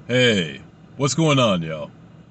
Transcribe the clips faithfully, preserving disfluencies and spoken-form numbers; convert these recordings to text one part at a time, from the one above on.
Hey, what's going on, y'all?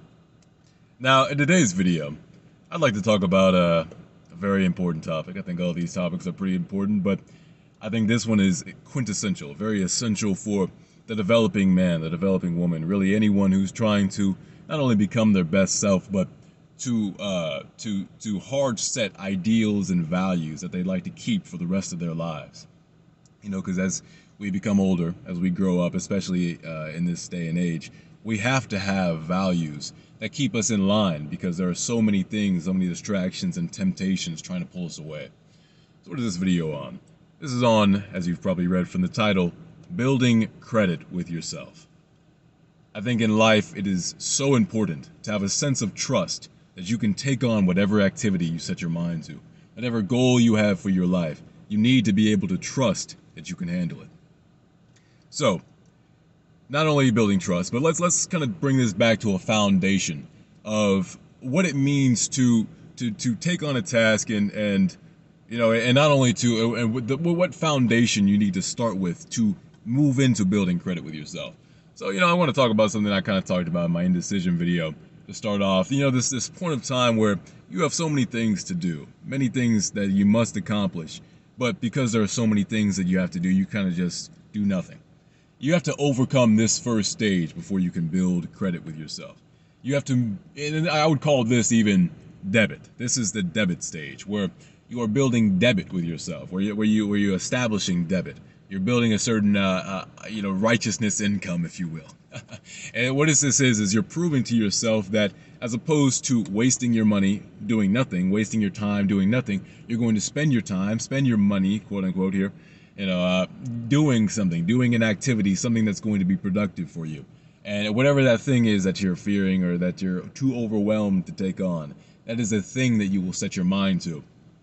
Now, in today's video, I'd like to talk about uh, a very important topic. I think all these topics are pretty important, but I think this one is quintessential, very essential for the developing man, the developing woman, really anyone who's trying to not only become their best self, but to uh, to to hard set ideals and values that they'd like to keep for the rest of their lives. You know, because as we become older, as we grow up, especially uh, in this day and age, we have to have values that keep us in line because there are so many things, so many distractions and temptations trying to pull us away. So what is this video on? This is on, as you've probably read from the title, building credit with yourself. I think in life it is so important to have a sense of trust that you can take on whatever activity you set your mind to, whatever goal you have for your life. You need to be able to trust that you can handle it. So, not only building trust, but let's let's kind of bring this back to a foundation of what it means to to to take on a task and and you know and not only to and what foundation you need to start with to move into building credit with yourself. So you know I want to talk about something I kind of talked about in my indecision video to start off. You know this this point of time where you have so many things to do, many things that you must accomplish, but because there are so many things that you have to do, you kind of just do nothing. You have to overcome this first stage before you can build credit with yourself. You have to, and I would call this even debit. This is the debit stage where you are building debit with yourself, where you where you where you're establishing debit. You're building a certain uh, uh, you know righteousness income, if you will. And what this is is you're proving to yourself that as opposed to wasting your money doing nothing, wasting your time doing nothing, you're going to spend your time, spend your money, quote unquote here, you know, uh, doing something, doing an activity, something that's going to be productive for you. And whatever that thing is that you're fearing or that you're too overwhelmed to take on, that is a thing that you will set your mind to.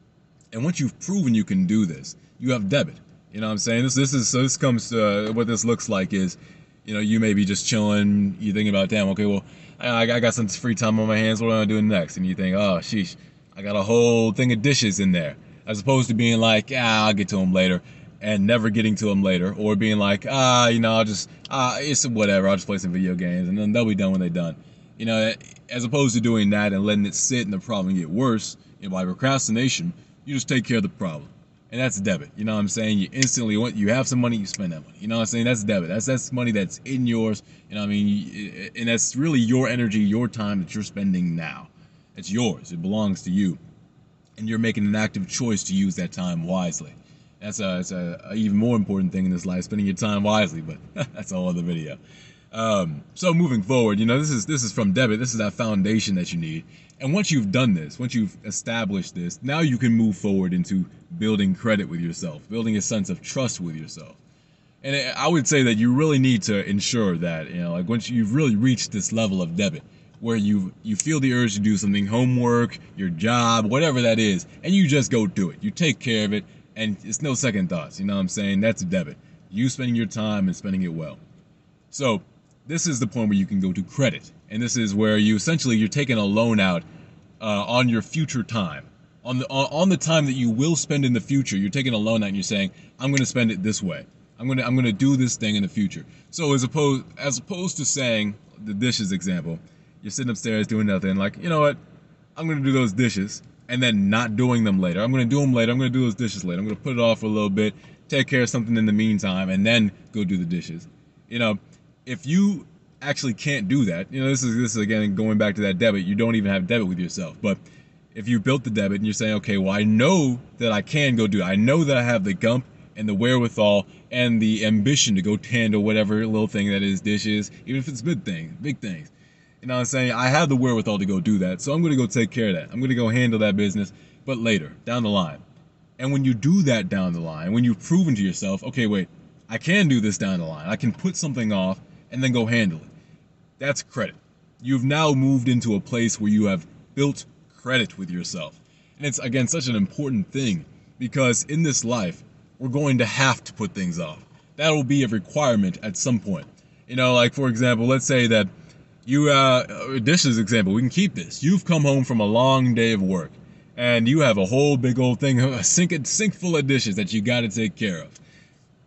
And once you've proven you can do this, you have debit. You know what I'm saying? This this is so this comes to uh, what this looks like is, you know, you may be just chilling, you thinking about, damn, okay, well, I, I got some free time on my hands, what am I doing next? And you think, oh, sheesh, I got a whole thing of dishes in there. As opposed to being like, ah, I'll get to them later, and never getting to them later, or being like, ah, you know, I'll just, ah, it's whatever, I'll just play some video games, and then they'll be done when they're done. You know, as opposed to doing that and letting it sit and the problem get worse, you know, by procrastination, you just take care of the problem. And that's debit. You know what I'm saying? You instantly want, you have some money, you spend that money. You know what I'm saying? That's debit. That's that's money that's in yours. You know what I mean? And that's really your energy, your time that you're spending now. It's yours. It belongs to you. And you're making an active choice to use that time wisely. That's a, that's a, a even more important thing in this life, spending your time wisely, but that's a whole other video. Um, so moving forward, you know, this is this is from debit. This is that foundation that you need. And once you've done this, once you've established this, now you can move forward into building credit with yourself, building a sense of trust with yourself. And I would say that you really need to ensure that, you know, like once you've really reached this level of debit, where you you feel the urge to do something, homework, your job, whatever that is, and you just go do it. You take care of it, and it's no second thoughts. You know what I'm saying? That's debit. You spending your time and spending it well. So this is the point where you can go to credit. And this is where you essentially you're taking a loan out uh, on your future time. On the on the time that you will spend in the future, you're taking a loan out and you're saying, I'm gonna spend it this way. I'm gonna I'm gonna do this thing in the future. So as opposed as opposed to saying the dishes example, you're sitting upstairs doing nothing, like, you know what, I'm gonna do those dishes and then not doing them later. I'm gonna do them later, I'm gonna do those dishes later. I'm gonna put it off for a little bit, take care of something in the meantime, and then go do the dishes. You know, if you actually can't do that, you know, this is this is again going back to that debit. You don't even have debit with yourself. But if you built the debit and you're saying, okay, well, I know that I can go do it. I know that I have the gump and the wherewithal and the ambition to go handle whatever little thing that is dishes, even if it's big things, big things. You know what I'm saying? I have the wherewithal to go do that. So I'm going to go take care of that. I'm going to go handle that business, but later, down the line. And when you do that down the line, when you've proven to yourself, okay, wait, I can do this down the line. I can put something off and then go handle it. That's credit. You've now moved into a place where you have built credit with yourself. And it's, again, such an important thing because in this life, we're going to have to put things off. That will be a requirement at some point. You know, like, for example, let's say that you, uh, dishes example, we can keep this. You've come home from a long day of work and you have a whole big old thing, a sink, a sink full of dishes that you got to take care of.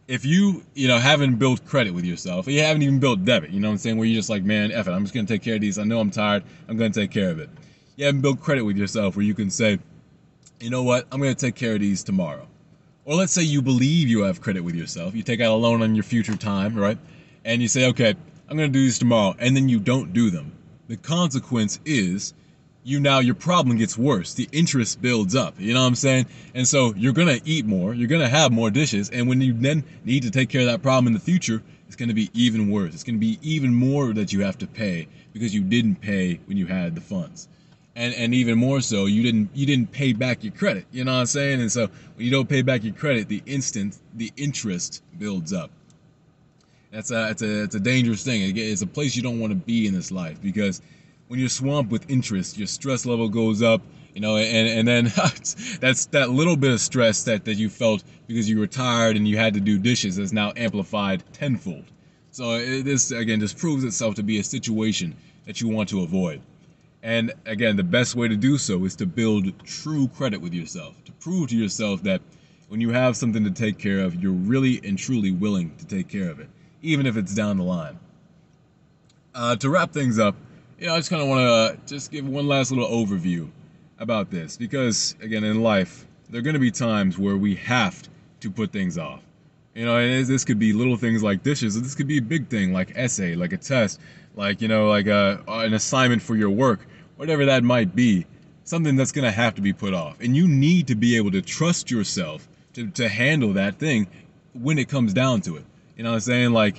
if you, you know, haven't built credit with yourself, or you haven't even built debit, you know what I'm saying, where you're just like, man, F it, I'm just going to take care of these. I know I'm tired. I'm going to take care of it. You haven't built credit with yourself where you can say, you know what, I'm going to take care of these tomorrow. Or let's say you believe you have credit with yourself. You take out a loan on your future time, right? And you say, okay, I'm going to do these tomorrow. And then you don't do them. The consequence is you now, your problem gets worse. The interest builds up. You know what I'm saying? And so you're going to eat more. You're going to have more dishes. And when you then need to take care of that problem in the future, it's going to be even worse. It's going to be even more that you have to pay because you didn't pay when you had the funds. And, and even more so, you didn't you didn't pay back your credit. You know what I'm saying? And so when you don't pay back your credit, the instant the interest builds up. That's a it's a it's a dangerous thing. It's a place you don't want to be in this life, because when you're swamped with interest, your stress level goes up. You know, and and then that's that little bit of stress that that you felt because you were tired and you had to do dishes is now amplified tenfold. So it, this again just proves itself to be a situation that you want to avoid. And again, the best way to do so is to build true credit with yourself, to prove to yourself that when you have something to take care of, you're really and truly willing to take care of it, even if it's down the line. Uh, to wrap things up, you know, I just kind of want to uh, just give one last little overview about this, because again, in life, there are going to be times where we have to put things off. You know, and this could be little things like dishes, or this could be a big thing like essay, like a test, like, you know, like a, an assignment for your work, whatever that might be, something that's going to have to be put off. And you need to be able to trust yourself to, to handle that thing when it comes down to it. You know what I'm saying? Like,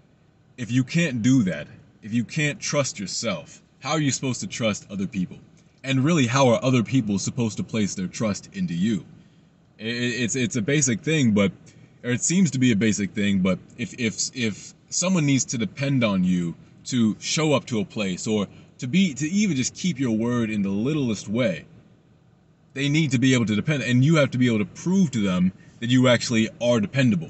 if you can't do that, if you can't trust yourself, how are you supposed to trust other people? And really, how are other people supposed to place their trust into you? It, it's, it's a basic thing, but, or it seems to be a basic thing, but if, if, if someone needs to depend on you to show up to a place, or to be to even just keep your word in the littlest way, they need to be able to depend, and you have to be able to prove to them that you actually are dependable.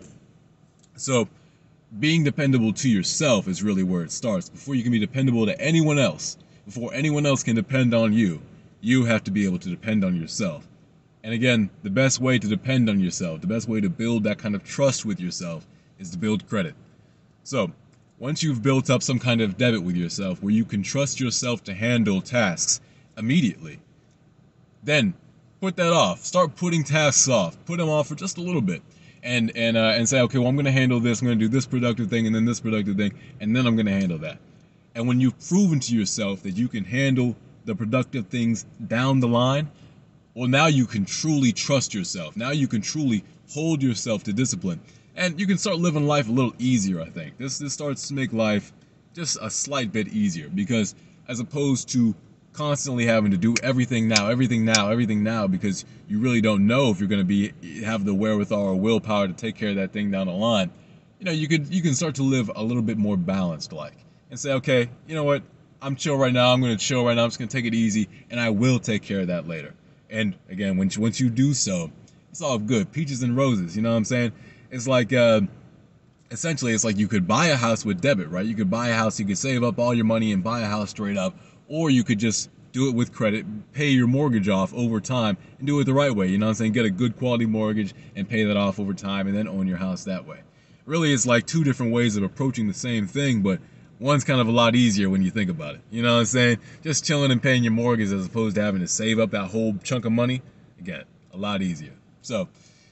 So being dependable to yourself is really where it starts. Before you can be dependable to anyone else, before anyone else can depend on you, you have to be able to depend on yourself. And again, the best way to depend on yourself, the best way to build that kind of trust with yourself, is to build credit. So once you've built up some kind of debit with yourself where you can trust yourself to handle tasks immediately, then put that off. Start putting tasks off. Put them off for just a little bit. And and uh, and say, okay, well, I'm going to handle this. I'm going to do this productive thing and then this productive thing, and then I'm going to handle that. And when you've proven to yourself that you can handle the productive things down the line, well, now you can truly trust yourself. Now you can truly hold yourself to discipline. And you can start living life a little easier, I think. This this starts to make life just a slight bit easier, because as opposed to constantly having to do everything now, everything now, everything now, because you really don't know if you're going to be have the wherewithal or willpower to take care of that thing down the line, you know, you could you can start to live a little bit more balanced, like, and say, okay, you know what, I'm chill right now. I'm going to chill right now. I'm just going to take it easy, and I will take care of that later. And again, once once you do so, it's all good, peaches and roses. You know what I'm saying? It's like, uh, essentially, it's like you could buy a house with debit, right? You could buy a house, you could save up all your money and buy a house straight up, or you could just do it with credit, pay your mortgage off over time, and do it the right way. You know what I'm saying? Get a good quality mortgage and pay that off over time, and then own your house that way. Really, it's like two different ways of approaching the same thing, but one's kind of a lot easier when you think about it. You know what I'm saying? Just chilling and paying your mortgage as opposed to having to save up that whole chunk of money. Again, a lot easier. So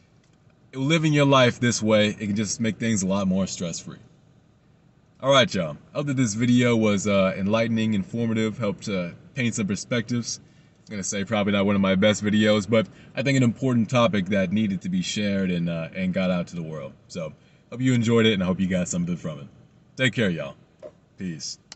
living your life this way, it can just make things a lot more stress-free. Alright, y'all. I hope that this video was uh, enlightening, informative, helped uh, paint some perspectives. I'm going to say probably not one of my best videos, but I think an important topic that needed to be shared and, uh, and got out to the world. So, hope you enjoyed it, and I hope you got something from it. Take care, y'all. Peace.